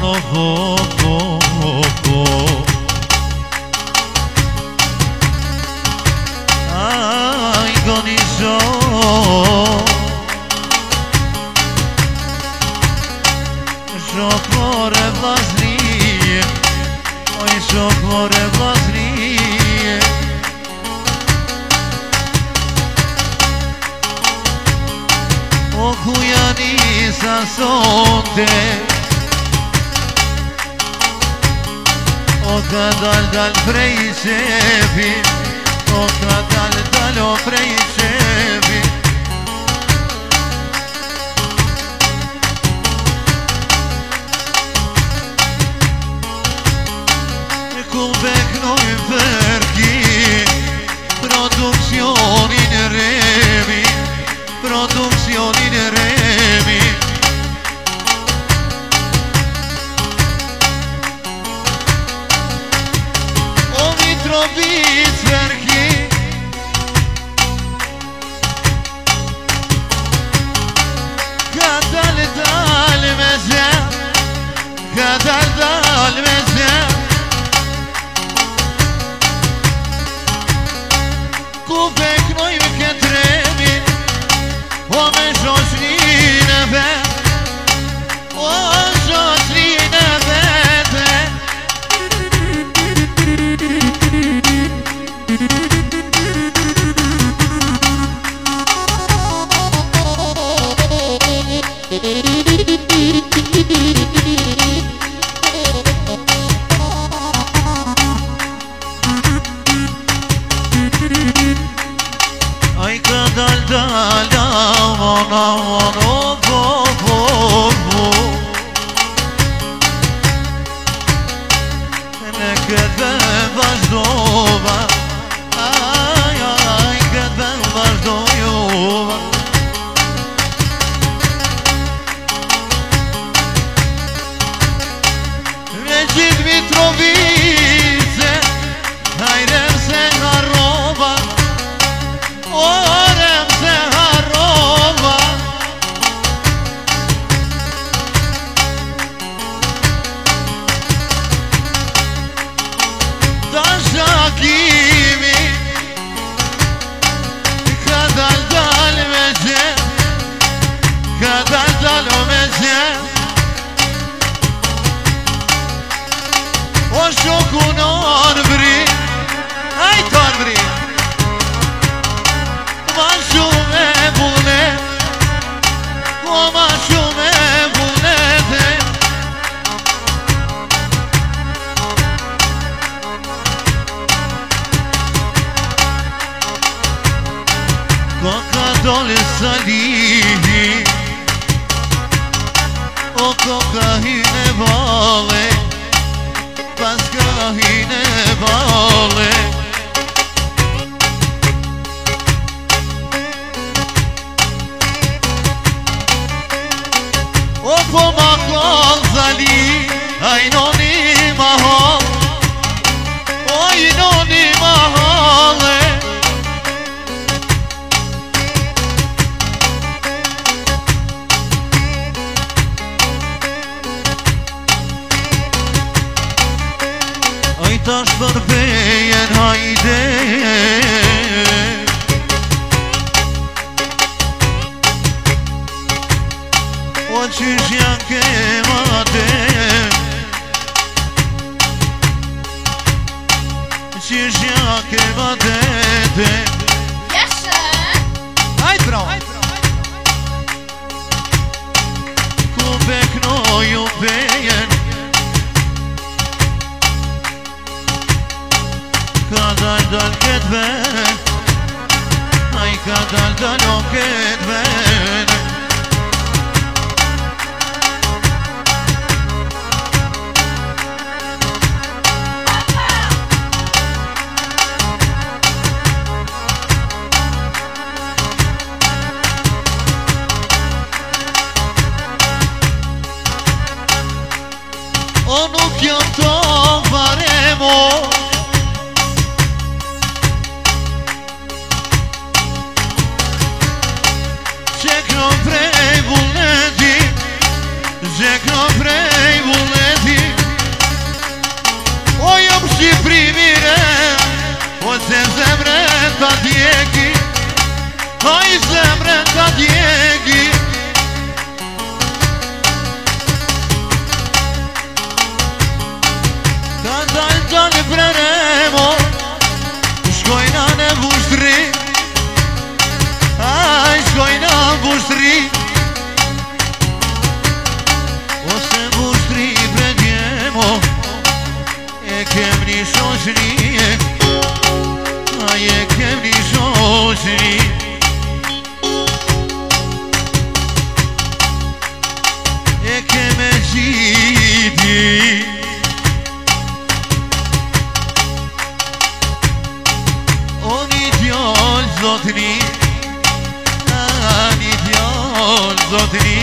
Aj goni zo Žokvore vlaznije Oj žokvore vlaznije Okujani sa sonte Oka dal prej sebi Oka dal prej sebi Kubeknoj verki Produkcionin remi Produkcionin remi O Mitrovic verki Kadal meze Kadal meze Kubeknoj ketremin O me shoshline vet O shoshline vete Aj kadal aman aman of Ne kadar vazhdova Aj kadar vazhdojova Recit Mitrovice Hajdem se harrova Orem se harrova Daşakimi Kadal dal meze Kadal dal meze O şokun arbri Ay tarbri Maşume bule O maşume bule de Koka dole salihi O koka hine vale Paska hine vale O pomakal zali Aynoni mahal Aynoni mahale Aj tash përpejen hajde O qysh janë ke mate Qysh janë ke matete Jeshe Hajt bravo Ku beknoju pejen Kadal ket ven Aj kadal o ket ven O nuk jam to varemo Zekno prej vullneti și primire, o se zemre ta dieghi, hai zemre ta dieghi. Da ne preremo, škojna ne buštri, aj škojna buštri. O se buštri predjemo, kem ni šošni, a kem ni šošni. Kem e židi, oni djol zotni, ani djol zotni.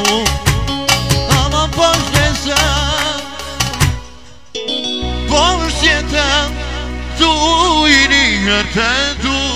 tu ama poštesa pošteta tu ili te tu